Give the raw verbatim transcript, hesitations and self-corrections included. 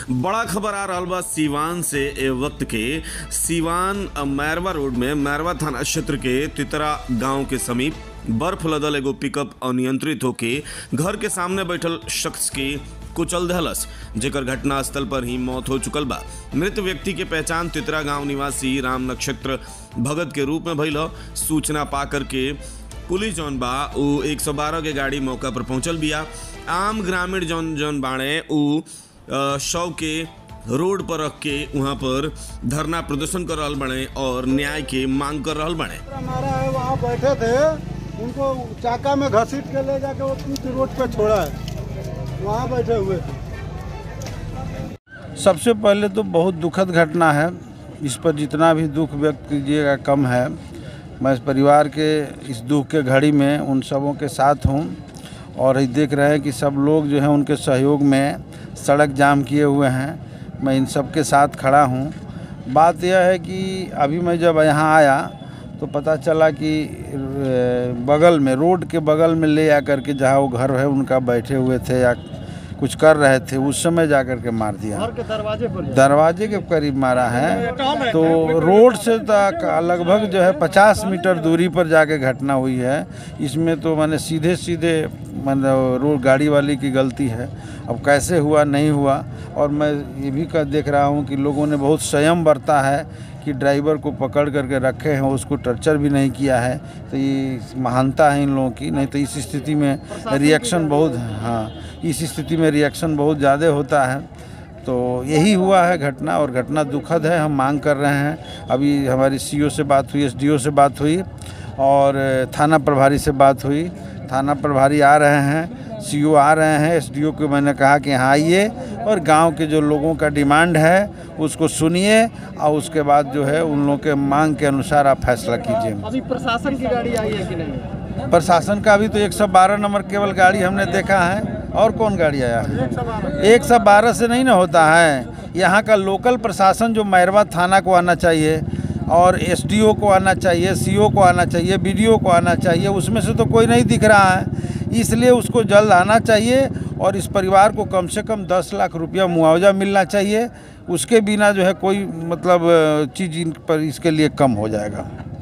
बड़ा खबर आ रहा बा सीवान से। ए वक्त के सीवान मैरवा रोड में मैरवा थाना क्षेत्र के तितरा गांव के समीप बर्फ लदल एगो पिकअप अनियंत्रित होके घर के सामने बैठल शख्स के कुचल दहलस, जेकर घटना स्थल पर ही मौत हो चुकल बा। मृत व्यक्ति के पहचान तितरा गांव निवासी राम नक्षत्र भगत के रूप में भइल। सूचना पा करके पुलिस जौन बा उ एक सौ बारह के गाड़ी मौका पर पहुंचल बिया। आम ग्रामीण जौन जौन बाणे उ शव के रोड पर रख के वहाँ पर धरना प्रदर्शन कर रहल बने और न्याय के मांग कर रहल बने। हमारा है वहाँ बैठे थे, उनको चाका में घसीट के ले जाके वो पीछे रोड पे छोड़ा है, वहाँ बैठे हुए थे। सबसे पहले तो बहुत दुखद घटना है, इस पर जितना भी दुख व्यक्त कीजिएगा कम है। मैं इस परिवार के इस दुख के घड़ी में उन सबों के साथ हूँ और देख रहे हैं कि सब लोग जो है उनके सहयोग में सड़क जाम किए हुए हैं। मैं इन सब के साथ खड़ा हूँ। बात यह है कि अभी मैं जब यहाँ आया तो पता चला कि बगल में रोड के बगल में ले आकर के जहाँ वो घर है उनका बैठे हुए थे या कुछ कर रहे थे, उस समय जा कर के मार दिया। घर के दरवाजे पर दरवाजे के करीब मारा है। तो रोड से तक लगभग जो है पचास मीटर दूरी पर जाके घटना हुई है। इसमें तो मैंने सीधे सीधे मतलब रोड गाड़ी वाली की गलती है। अब कैसे हुआ नहीं हुआ, और मैं ये भी कर देख रहा हूँ कि लोगों ने बहुत संयम बरता है कि ड्राइवर को पकड़ करके रखे हैं, उसको टर्चर भी नहीं किया है। तो ये महानता है इन लोगों की। नहीं तो इस स्थिति में रिएक्शन बहुत हाँ इस स्थिति में रिएक्शन बहुत ज़्यादा होता है। तो यही हुआ है घटना, और घटना दुखद है। हम मांग कर रहे हैं। अभी हमारी सीओ से बात हुई, एसडीओ से बात हुई और थाना प्रभारी से बात हुई। थाना प्रभारी आ रहे हैं, सीओ आ रहे हैं। एसडीओ को मैंने कहा कि यहाँ आइए और गांव के जो लोगों का डिमांड है उसको सुनिए और उसके बाद जो है उन लोगों के मांग के अनुसार आप फैसला कीजिए। अभी प्रशासन की गाड़ी आई है कि नहीं? प्रशासन का अभी तो एक सौ बारह नंबर केवल गाड़ी हमने देखा है। और कौन गाड़ी आया है? एक सौ बारह से नहीं ना होता है। यहाँ का लोकल प्रशासन जो मैरवा थाना को आना चाहिए और एसडीओ को आना चाहिए, सीओ को आना चाहिए, बीडीओ को आना चाहिए, उसमें से तो कोई नहीं दिख रहा है। इसलिए उसको जल्द आना चाहिए और इस परिवार को कम से कम दस लाख रुपया मुआवजा मिलना चाहिए। उसके बिना जो है कोई मतलब चीज़ इन पर इसके लिए कम हो जाएगा।